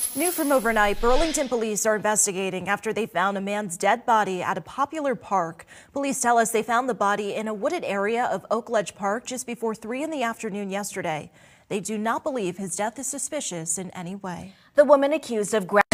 New from overnight, Burlington police are investigating after they found a man's dead body at a popular park. Police tell us they found the body in a wooded area of Oakledge Park just before 3 in the afternoon yesterday. They do not believe his death is suspicious in any way. The woman accused of